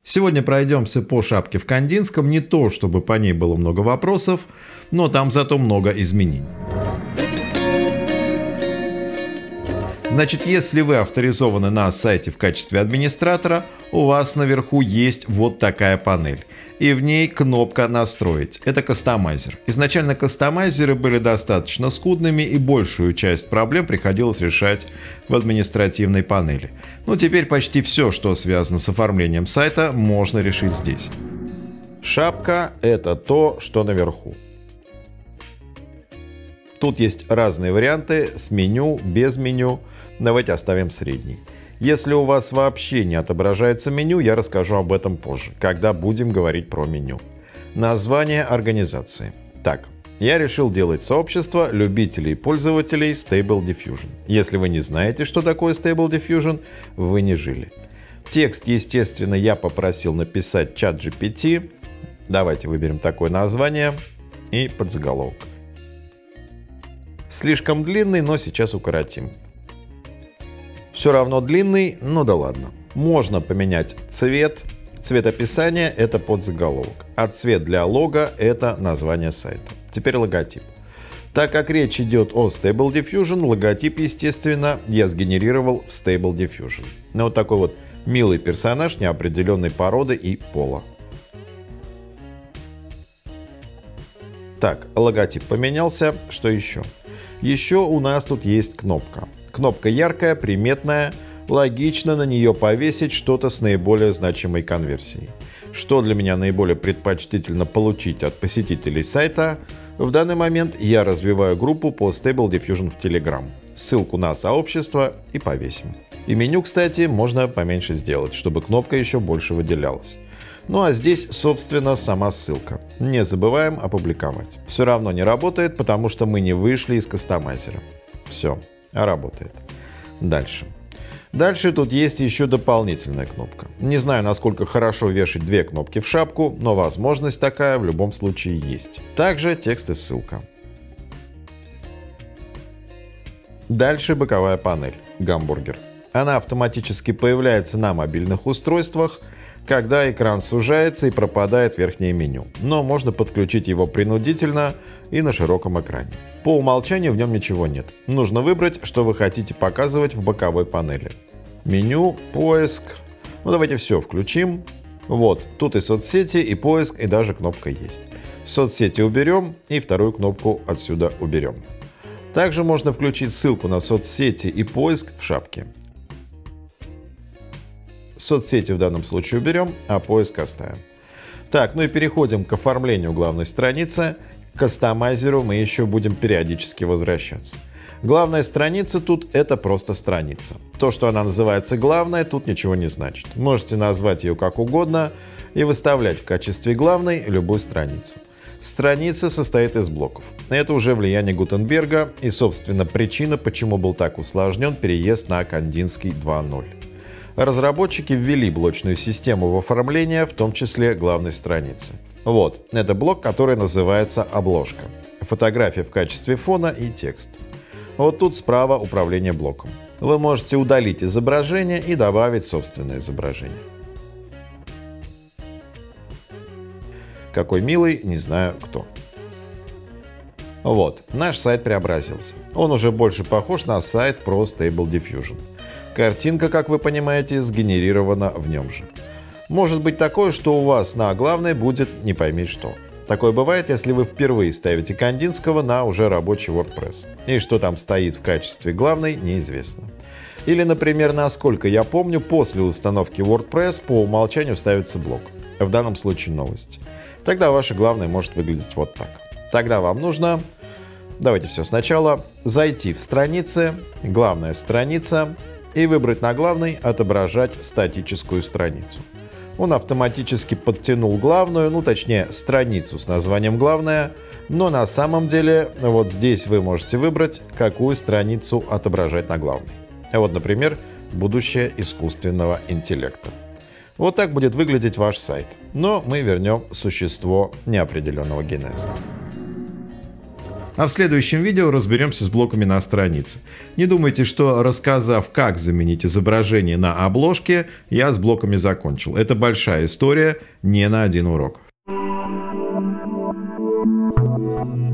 Сегодня пройдемся по шапке в Кандинском, не то чтобы по ней было много вопросов, но там зато много изменений. Значит, если вы авторизованы на сайте в качестве администратора, у вас наверху есть вот такая панель. И в ней кнопка «Настроить». Это кастомайзер. Изначально кастомайзеры были достаточно скудными, и большую часть проблем приходилось решать в административной панели. Но теперь почти все, что связано с оформлением сайта, можно решить здесь. Шапка – это то, что наверху. Тут есть разные варианты с меню, без меню. Давайте оставим средний. Если у вас вообще не отображается меню, я расскажу об этом позже, когда будем говорить про меню. Название организации. Так, я решил делать сообщество любителей и пользователей Stable Diffusion. Если вы не знаете, что такое Stable Diffusion, вы не жили. Текст, естественно, я попросил написать ChatGPT. Давайте выберем такое название и подзаголовок. Слишком длинный, но сейчас укоротим. Все равно длинный, ну да ладно. Можно поменять цвет. Цвет описания – это подзаголовок. А цвет для лого – это название сайта. Теперь логотип. Так как речь идет о Stable Diffusion, логотип, естественно, я сгенерировал в Stable Diffusion. Ну, вот такой вот милый персонаж неопределенной породы и пола. Так, логотип поменялся. Что еще? Еще у нас тут есть кнопка. Кнопка яркая, приметная, логично на нее повесить что-то с наиболее значимой конверсией. Что для меня наиболее предпочтительно получить от посетителей сайта? В данный момент я развиваю группу по Stable Diffusion в Telegram. Ссылку на сообщество и повесим. И меню, кстати, можно поменьше сделать, чтобы кнопка еще больше выделялась. Ну а здесь, собственно, сама ссылка. Не забываем опубликовать. Все равно не работает, потому что мы не вышли из кастомайзера. Все, работает. Дальше. Дальше тут есть еще дополнительная кнопка. Не знаю, насколько хорошо вешать две кнопки в шапку, но возможность такая в любом случае есть. Также текст и ссылка. Дальше боковая панель. Гамбургер. Она автоматически появляется на мобильных устройствах, когда экран сужается и пропадает верхнее меню. Но можно подключить его принудительно и на широком экране. По умолчанию в нем ничего нет. Нужно выбрать, что вы хотите показывать в боковой панели. Меню, поиск. Ну давайте все включим. Вот, тут и соцсети, и поиск, и даже кнопка есть. Соцсети уберем и вторую кнопку отсюда уберем. Также можно включить ссылку на соцсети и поиск в шапке. Соцсети в данном случае уберем, а поиск оставим. Так, ну и переходим к оформлению главной страницы. К кастомайзеру мы еще будем периодически возвращаться. Главная страница тут – это просто страница. То, что она называется главной, тут ничего не значит. Можете назвать ее как угодно и выставлять в качестве главной любую страницу. Страница состоит из блоков. Это уже влияние Гутенберга и, собственно, причина, почему был так усложнен переезд на Кандинский 2.0. Разработчики ввели блочную систему в оформление, в том числе главной страницы. Вот, это блок, который называется обложка. Фотография в качестве фона и текст. Вот тут справа управление блоком. Вы можете удалить изображение и добавить собственное изображение. Какой милый, не знаю кто. Вот, наш сайт преобразился. Он уже больше похож на сайт про Stable Diffusion. Картинка, как вы понимаете, сгенерирована в нем же. Может быть такое, что у вас на главной будет не пойми что. Такое бывает, если вы впервые ставите Кандинского на уже рабочий WordPress. И что там стоит в качестве главной, неизвестно. Или, например, насколько я помню, после установки WordPress по умолчанию ставится блок. В данном случае новости. Тогда ваша главная может выглядеть вот так. Тогда вам нужно, давайте все сначала, зайти в страницы, главная страница, и выбрать на главной «Отображать статическую страницу». Он автоматически подтянул главную, ну точнее страницу с названием «Главная», но на самом деле вот здесь вы можете выбрать, какую страницу отображать на главной. Вот, например, «Будущее искусственного интеллекта». Вот так будет выглядеть ваш сайт. Но мы вернем существо неопределенного генеза. А в следующем видео разберемся с блоками на странице. Не думайте, что рассказав, как заменить изображение на обложке, я с блоками закончил. Это большая история, не на один урок.